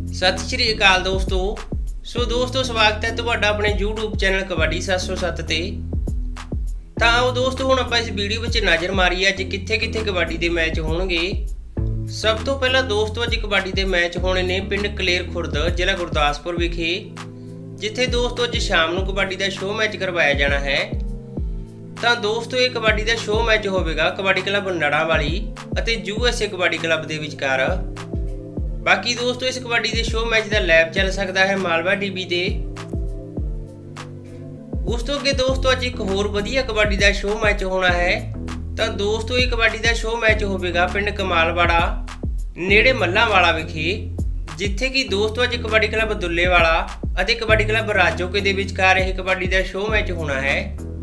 सत श्री अकाल दोस्तों। सो दोस्तों स्वागत है तुहाडा अपने YouTube चैनल कबड्डी 707 ते। ਤਾਂ ਆਓ ਦੋਸਤੋ ਹੁਣ ਆਪਾਂ ਇਸ ਵੀਡੀਓ ਵਿੱਚ ਨਜ਼ਰ ਮਾਰੀਏ ਅੱਜ ਕਿੱਥੇ ਕਬੱਡੀ ਦੇ ਮੈਚ ਹੋਣਗੇ। ਸਭ ਤੋਂ ਪਹਿਲਾਂ ਦੋਸਤੋ ਅੱਜ ਕਬੱਡੀ ਦੇ ਮੈਚ ਹੋਣੇ ਨੇ ਪਿੰਡ ਕਲੇਰ ਖੁਰਦ ਜ਼ਿਲ੍ਹਾ ਗੁਰਦਾਸਪੁਰ ਵਿਖੇ, ਜਿੱਥੇ ਦੋਸਤੋ ਅੱਜ ਸ਼ਾਮ ਨੂੰ ਕਬੱਡੀ ਦਾ ਸ਼ੋਅ ਮੈਚ ਕਰਵਾਇਆ ਜਾਣਾ ਹੈ। ਤਾਂ ਦੋਸਤੋ ਇਹ ਕਬੱਡੀ ਦਾ ਸ਼ੋਅ ਮੈਚ ਹੋਵੇਗਾ ਕਬੱਡੀ ਕਲੱਬ ਨੜਾਂਵਾਲੀ ਅਤੇ USA ਕਬੱਡੀ ਕਲੱਬ ਦੇ ਵਿਚਕਾਰ। बाकी दोस्तों इस कबड्डी के शो मैच का लाइव चल सकता है मालवा टीवी ते। उस तो अगे दोस्तों अज एक होर वधिया कबड्डी का शो मैच होना है। तो दोस्तों ये कबड्डी का शो मैच होगा पिंड कमालवाड़ा नेड़े मल्लांवाला विखे, जिथे कि दोस्तों अज कबड्डी क्लब दुल्लेवाला और कबड्डी क्लब राजोके दे विचकार यह कबड्डी का शो मैच होना है।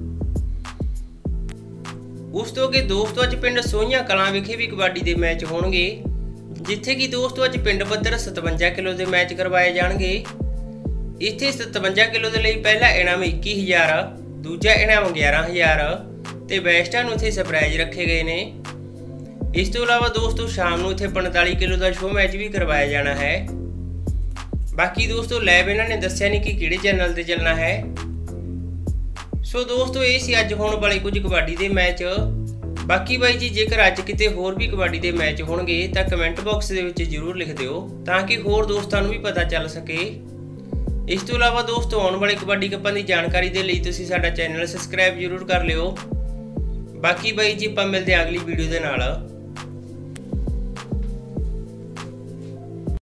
उस तो अगे दोस्तों अज पिंड सोहियां कलां विखे भी कबड्डी के मैच होणगे, जिथे कि दोस्तों अज पिंड पद्धर 57 किलो के मैच करवाए जाएंगे। इत्थे 57 किलो के लिए पहला इनाम 21,000, दूजा इनाम 11,000 ते बेस्टां नूं इत्थे सरप्राइज रखे गए ने। इस तो इलावा दोस्तों शाम नूं इत्थे 45 किलो का शो मैच भी करवाया जाना है। बाकी दोस्तों लाइव इन्हां ने दस्सिया नहीं कि किहड़े चैनल ते चलना है। सो दोस्तों ये सी अज होण वाले कुछ कबड्डी के मैच। बाकी बाई जी जेकर अज किते होर भी कबड्डी के मैच होणगे तां कमेंट बॉक्स दे विच जरूर लिख दिओ ताकि होर दोस्तां नूं भी पता चल सके। इस तो इलावा दोस्तों आने वाले कबड्डी कप्पां दी जानकारी दे लई तुसीं साडा चैनल सबसक्राइब जरूर कर लिओ। बाकी बाई जी आपां मिलदे हां अगली वीडियो दे नाल।